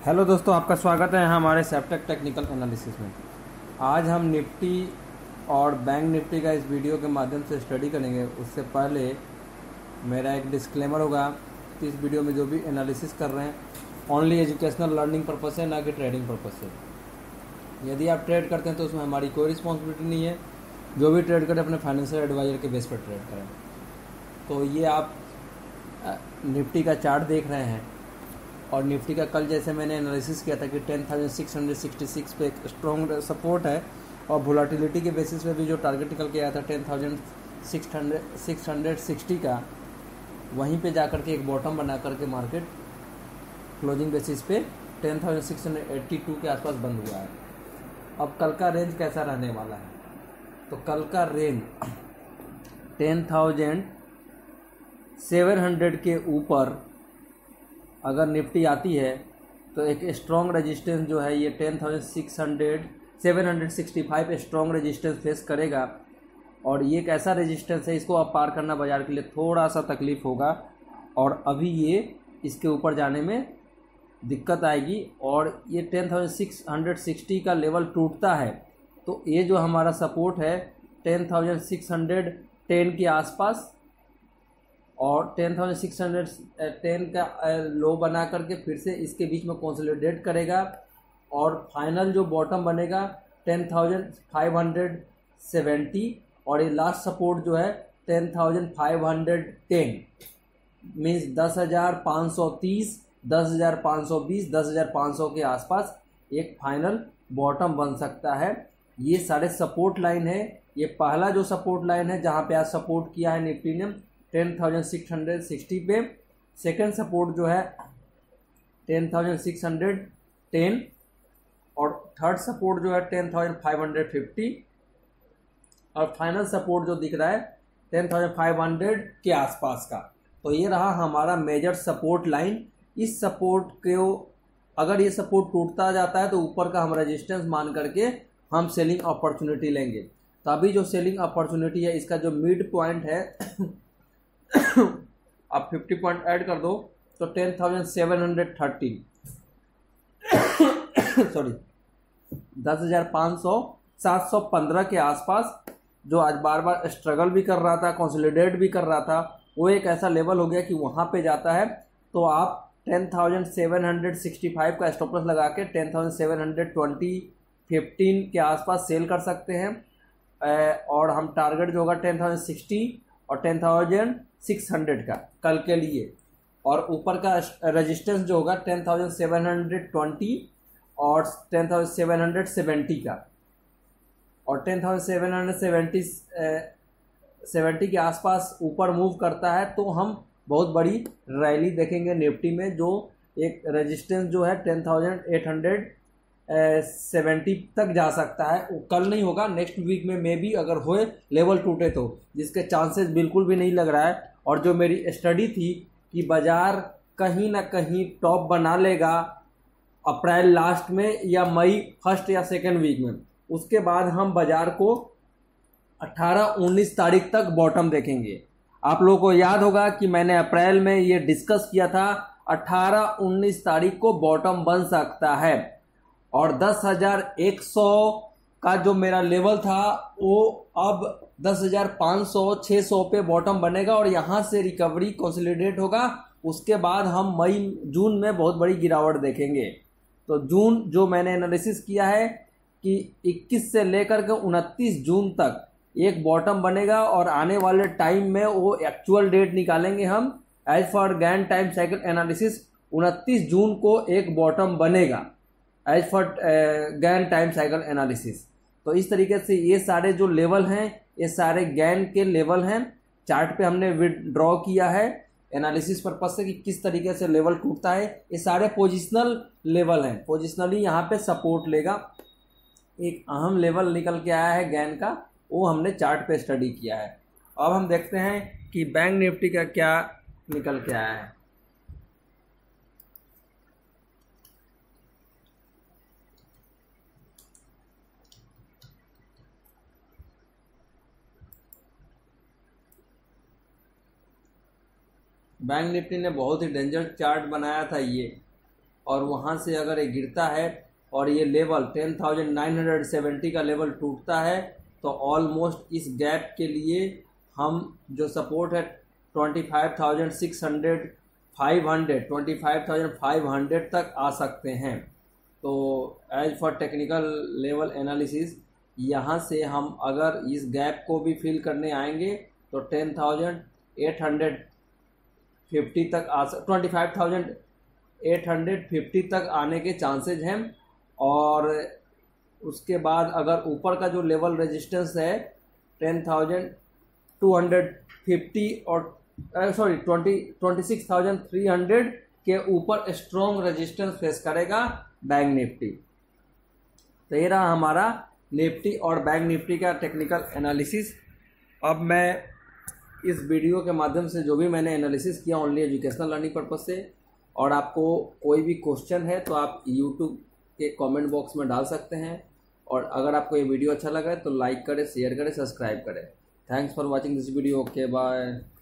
Hello दोस्तों, आपका स्वागत है हमारे सेप्टेक टेक्निकल एनालिसिस में। आज हम निफ्टी और बैंक निफ्टी का इस वीडियो के माध्यम से स्टडी करेंगे। उससे पहले मेरा एक डिस्क्लेमर होगा कि इस वीडियो में जो भी एनालिसिस कर रहे हैं ओनली एजुकेशनल लर्निंग पर्पस है, ना कि ट्रेडिंग पर्पस से। यदि आप ट्रेड करते हैं तो उसमें हमारी कोई रिस्पॉन्सिबिलिटी नहीं है। जो भी ट्रेड करें अपने फाइनेंशियल एडवाइजर के बेस पर ट्रेड करें। तो ये आप निफ्टी का चार्ट देख रहे हैं और निफ्टी का कल जैसे मैंने एनालिसिस किया था कि 10,666 पे एक स्ट्रॉन्ग सपोर्ट है और वोलेटिलिटी के बेसिस पे भी जो टारगेट निकल के आया था 10,660 का, वहीं पे जाकर के एक बॉटम बना करके मार्केट क्लोजिंग बेसिस पे 10,682 के आसपास बंद हुआ है। अब कल का रेंज कैसा रहने वाला है? तो कल का रेंज 10,700 के ऊपर अगर निफ्टी आती है तो एक स्ट्रॉन्ग रेजिस्टेंस जो है ये 765 स्ट्रॉन्ग रेजिस्टेंस फेस करेगा। और ये एक ऐसा रेजिस्टेंस है, इसको अब पार करना बाजार के लिए थोड़ा सा तकलीफ होगा और अभी ये इसके ऊपर जाने में दिक्कत आएगी। और ये 10,660 का लेवल टूटता है तो ये जो हमारा सपोर्ट है 10,610 के आसपास और 10,610 का लो बना करके फिर से इसके बीच में कंसोलिडेट करेगा और फाइनल जो बॉटम बनेगा 10,570 और ये लास्ट सपोर्ट जो है 10,510 मीन्स 10,530, 10,520, 10,500 के आसपास एक फाइनल बॉटम बन सकता है। ये सारे सपोर्ट लाइन है। ये पहला जो सपोर्ट लाइन है जहाँ पे आज सपोर्ट किया है निफ्टी ने 10,660 पे, सेकेंड सपोर्ट जो है 10,610 और थर्ड सपोर्ट जो है 10,550 और फाइनल सपोर्ट जो दिख रहा है 10,500 के आसपास का। तो ये रहा हमारा मेजर सपोर्ट लाइन। इस सपोर्ट को अगर ये सपोर्ट टूटता जाता है तो ऊपर का हम रेजिस्टेंस मान करके हम सेलिंग अपॉर्चुनिटी लेंगे। तो अभी जो सेलिंग अपॉर्चुनिटी है इसका जो मिड पॉइंट है आप 50 पॉइंट ऐड कर दो तो 10,713 सॉरी 10,500 715 के आसपास जो आज बार बार स्ट्रगल भी कर रहा था, कंसोलिडेट भी कर रहा था, वो एक ऐसा लेवल हो गया कि वहाँ पे जाता है तो आप 10,765 का स्टॉप लॉस लगा के 10,720-15 के आसपास सेल कर सकते हैं। और हम टारगेट जो होगा 10,060 और 10,600 का कल के लिए, और ऊपर का रेजिस्टेंस जो होगा 10,720 और 10,770 का। और 10,770 के आसपास ऊपर मूव करता है तो हम बहुत बड़ी रैली देखेंगे निफ्टी में। जो एक रेजिस्टेंस जो है 10,870 तक जा सकता है। वो कल नहीं होगा, नेक्स्ट वीक में मे बी अगर होए लेवल टूटे तो, जिसके चांसेस बिल्कुल भी नहीं लग रहा है। और जो मेरी स्टडी थी कि बाजार कहीं ना कहीं टॉप बना लेगा अप्रैल लास्ट में या मई फर्स्ट या सेकेंड वीक में, उसके बाद हम बाजार को 18-19 तारीख तक बॉटम देखेंगे। आप लोगों को याद होगा कि मैंने अप्रैल में ये डिस्कस किया था 18-19 तारीख को बॉटम बन सकता है और 10,100 का जो मेरा लेवल था वो अब 10,500-600 पे बॉटम बनेगा और यहाँ से रिकवरी कंसोलिडेट होगा। उसके बाद हम मई जून में बहुत बड़ी गिरावट देखेंगे। तो जून जो मैंने एनालिसिस किया है कि 21 से लेकर के 29 जून तक एक बॉटम बनेगा और आने वाले टाइम में वो एक्चुअल डेट निकालेंगे हम as for Gann time cycle analysis. 29 जून को एक बॉटम बनेगा as for Gann time cycle analysis. तो इस तरीके से ये सारे जो लेवल हैं ये सारे गैन के लेवल हैं। चार्ट पे हमने विड्रॉ किया है एनालिसिस पर्पज से कि किस तरीके से लेवल टूटता है। ये सारे पोजिशनल लेवल हैं, पोजिशनली यहाँ पे सपोर्ट लेगा। एक अहम लेवल निकल के आया है गैन का, वो हमने चार्ट पे स्टडी किया है। अब हम देखते हैं कि बैंक निफ्टी का क्या निकल के आया है। बैंक निफ्टी ने बहुत ही डेंजर चार्ट बनाया था ये और वहाँ से अगर ये गिरता है और ये लेवल 10,970 का लेवल टूटता है तो ऑलमोस्ट इस गैप के लिए हम जो सपोर्ट है 25,500 तक आ सकते हैं। तो as for technical level analysis यहाँ से हम अगर इस गैप को भी फिल करने आएंगे तो 10,850 तक 25,850 तक आने के चांसेज हैं। और उसके बाद अगर ऊपर का जो लेवल रेजिस्टेंस है 10,250 और 26,300 के ऊपर स्ट्रॉन्ग रेजिस्टेंस फेस करेगा बैंक निफ्टी। तो ये रहा हमारा निफ्टी और बैंक निफ्टी का टेक्निकल एनालिसिस। अब मैं इस वीडियो के माध्यम से जो भी मैंने एनालिसिस किया ओनली एजुकेशनल लर्निंग पर्पज से, और आपको कोई भी क्वेश्चन है तो आप यूट्यूब के कमेंट बॉक्स में डाल सकते हैं। और अगर आपको ये वीडियो अच्छा लगा है तो लाइक करें, शेयर करें, सब्सक्राइब करें। Thanks for watching this video. Okay bye.